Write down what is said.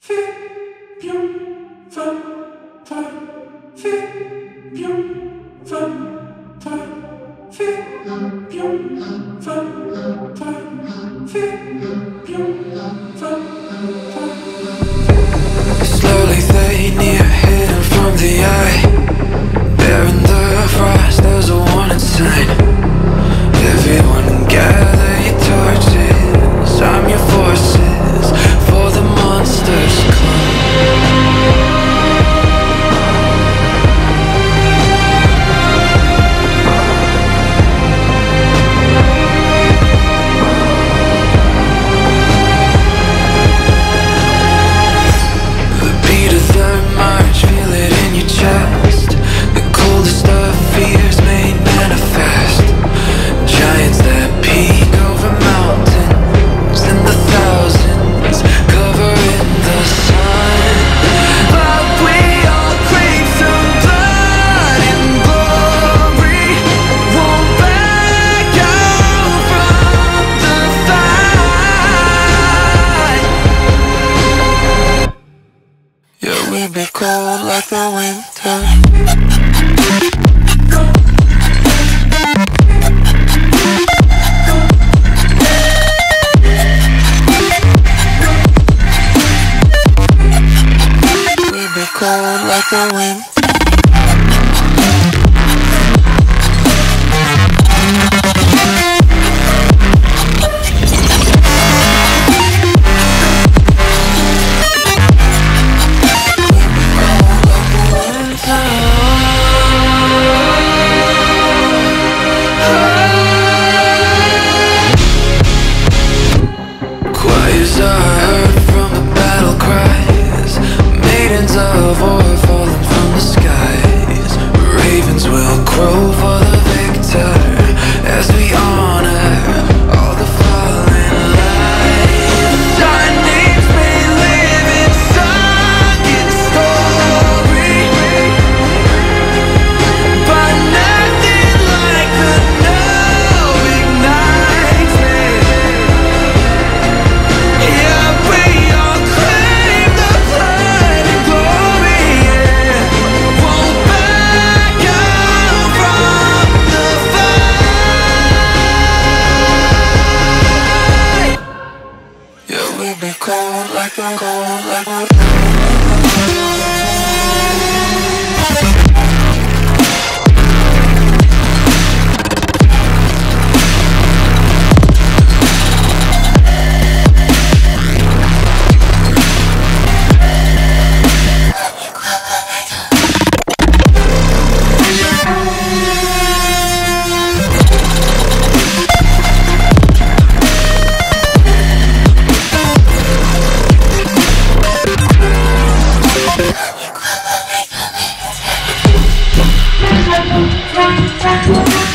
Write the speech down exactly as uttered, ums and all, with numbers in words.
Slowly they near, hidden from the eye. There in the frost, there's a warning sign. Everyone gather your torches, arm your forces, for the monsters come. Chest. The coldest of fears made manifest. Giants that peek over mountains in the thousands, covering the sun. But we all crave some blood and glory. Won't back out from the fight. Yeah, we'll be cold like the winter. We'll be cold like the winter. Choirs are heard from the battle cries. Maidens of war falling from the skies. Ravens will crow for the victor as we honor all the fallen lives. Our names may live in song and story, but nothing like the now ignites me. Yeah, we all crave the blood and glory, yeah. Won't back out from the fight. Yeah, we'll be cold like the cold like the We'll be right back.